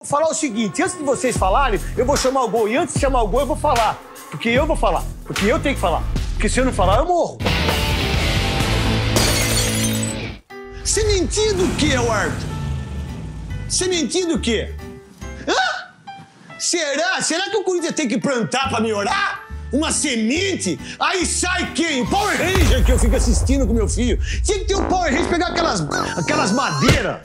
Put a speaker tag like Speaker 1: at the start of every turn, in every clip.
Speaker 1: Falar o seguinte, antes de vocês falarem, eu vou chamar o gol. E antes de chamar o gol, eu vou falar. Porque eu vou falar. Porque eu tenho que falar. Porque se eu não falar, eu morro. Você mentiu do quê, árbitro? Você mentiu do quê? Hã? Será? Será que o Corinthians tem que plantar pra melhorar? Uma semente? Aí sai quem? O Power Ranger que eu fico assistindo com meu filho. Tinha que ter o Power Ranger pegar aquelas madeiras.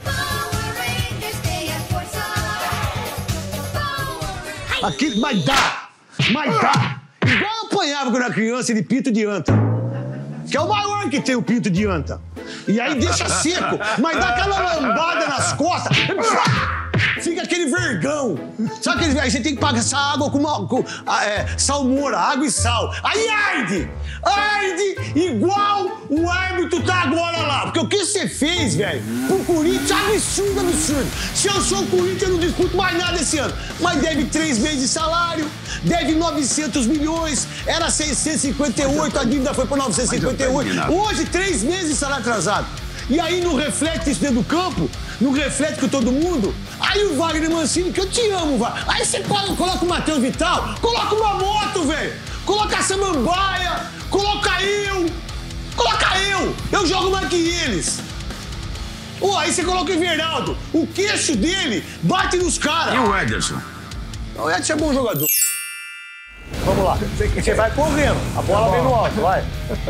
Speaker 1: Aqui, mas dá! Igual eu apanhava quando era criança de pinto de anta. Que é o maior que tem o pinto de anta. E aí deixa seco, mas dá aquela lambada nas costas. Fica aquele vergão. Sabe aquele... Aí você tem que pagar essa água com salmoura, água e sal. Aí arde! Arde igual o árbitro tá agora lá. Porque o que você fez, velho, pro Corinthians é absurdo. Se eu sou o Corinthians, eu não disputo mais nada esse ano. Mas deve 3 meses de salário, deve 900 milhões, era 658, a dívida foi pra 958. Hoje, 3 meses de salário atrasado. E aí não reflete isso dentro do campo? Não reflete com todo mundo? Aí o Wagner Mancini, que eu te amo, Wagner. Aí você coloca o Matheus Vital, coloca uma moto, velho. Coloca a Samambaia, coloca eu. Eu jogo mais que eles. Aí você coloca o Everaldo. O queixo dele bate nos caras.
Speaker 2: E o Ederson?
Speaker 1: O Ederson é bom jogador. Vamos lá. Você vai correndo. A bola vem no alto, vai.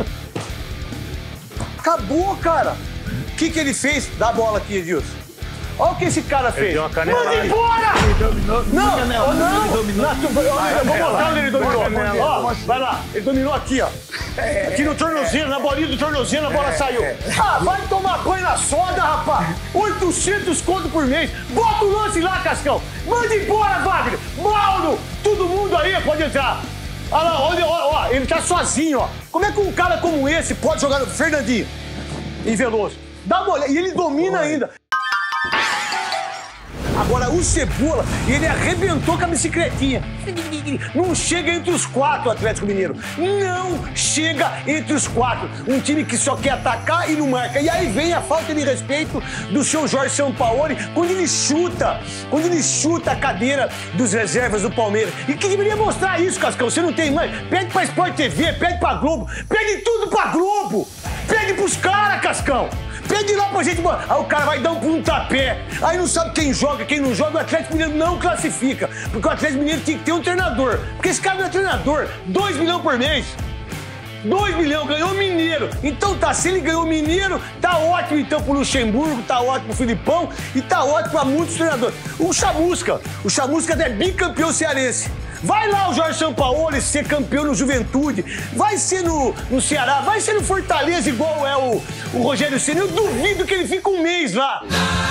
Speaker 1: Acabou, cara. O que ele fez? Dá a bola aqui, Edilson. Olha o que esse cara fez. Manda embora!
Speaker 3: Ele dominou.
Speaker 1: Não!
Speaker 3: Ele dominou.
Speaker 1: Eu vou mostrar onde ele dominou. Ó, vai lá. Ele dominou aqui, ó. Aqui no tornozelo, na bolinha do tornozelo, a bola saiu. Vai tomar banho na soda, rapaz. 800 conto por mês. Bota o lance lá, Cascão. Manda embora, Wagner. Mauro, todo mundo aí pode entrar. Olha lá, ó, ele tá sozinho, ó. Como é que um cara como esse pode jogar no Fernandinho e Veloso? Dá uma olhada. E ele domina ainda. Agora, o Cebola, ele arrebentou com a bicicletinha. Não chega entre os 4, o Atlético Mineiro. Não chega entre os 4. Um time que só quer atacar e não marca. E aí vem a falta de respeito do seu Jorge Sampaoli quando ele chuta a cadeira dos reservas do Palmeiras. E que deveria mostrar isso, Cascão. Você não tem mais. Pede pra Sport TV, pede pra Globo. Pede tudo pra Globo. Pede pros caras, Cascão. Pede lá pra gente, mano. Aí o cara vai dar um pontapé. Aí não sabe quem joga, quem não joga. O Atlético Mineiro não classifica. Porque o Atlético Mineiro tinha que ter um treinador. Porque esse cara não é treinador. 2 milhões por mês. 2 milhões, ganhou o Mineiro. Então tá, se ele ganhou o Mineiro, tá ótimo então pro Luxemburgo, tá ótimo pro Filipão e tá ótimo pra muitos treinadores. O Chamusca é bicampeão cearense. Vai lá o Jorge Sampaoli ser campeão no Juventude, vai ser no Ceará, vai ser no Fortaleza igual é o Rogério Ceni. Eu duvido que ele fique um mês lá.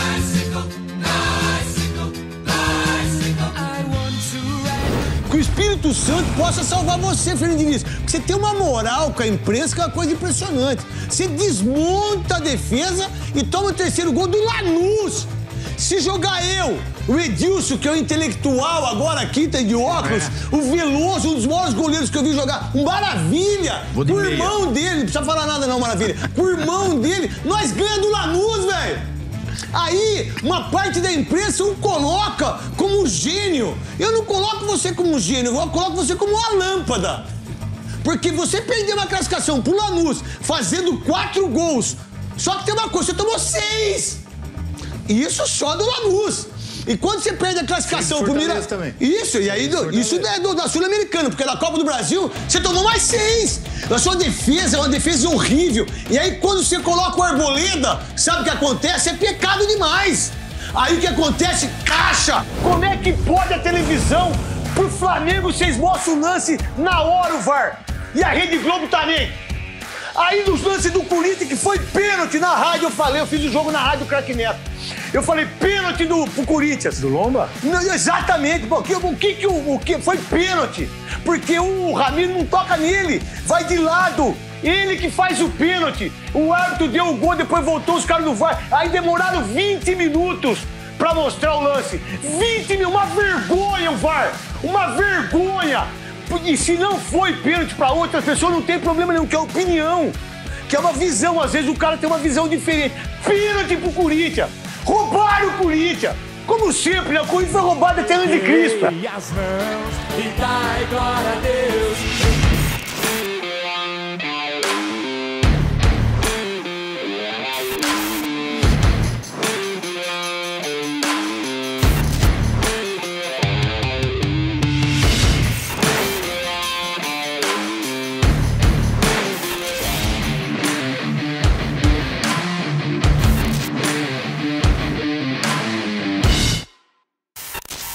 Speaker 1: Que o Espírito Santo possa salvar você, Fernando Diniz. Porque você tem uma moral com a imprensa que é uma coisa impressionante. Você desmonta a defesa e toma o 3º gol do Lanús. Se jogar eu, o Edilson, que é o intelectual agora aqui, tá de óculos, o Veloso, um dos maiores goleiros que eu vi jogar, um Maravilha, o irmão dele, não precisa falar nada não, Maravilha, o irmão dele, nós ganhamos do Lanús, velho. Aí, uma parte da imprensa o coloca como gênio. Eu não coloco você como gênio, eu coloco você como uma lâmpada. Porque você perdeu uma classificação pro Lanús, fazendo 4 gols. Só que tem uma coisa, você tomou 6. Isso só do Lanús. E quando você perde a classificação pro Minas também. Isso, e aí isso é da Sul-Americana, porque da Copa do Brasil você tomou mais 6. A sua defesa é uma defesa horrível. E aí quando você coloca o Arboleda, sabe o que acontece? É pecado demais. Aí o que acontece? Caixa! Como é que pode a televisão pro Flamengo vocês mostram o lance na hora o VAR? E a Rede Globo tá nem. Aí nos lances do Corinthians, que foi pênalti na rádio, eu fiz o jogo na rádio Craque Neto. Eu falei pênalti pro Corinthians.
Speaker 3: Do Lomba?
Speaker 1: Não, exatamente. O que foi pênalti? Porque o Ramiro não toca nele, vai de lado. Ele que faz o pênalti. O árbitro deu o gol, depois voltou os caras do VAR. Aí demoraram 20 minutos pra mostrar o lance. 20 minutos, uma vergonha o VAR. Uma vergonha. E se não foi pênalti pra outra pessoa, não tem problema nenhum, que é opinião. Que é uma visão, às vezes o cara tem uma visão diferente. Pênalti pro Corinthians. Roubaram o Corinthians. Como sempre, a corrida foi roubada até antes de Cristo.
Speaker 2: E as mãos e dai glória a Deus.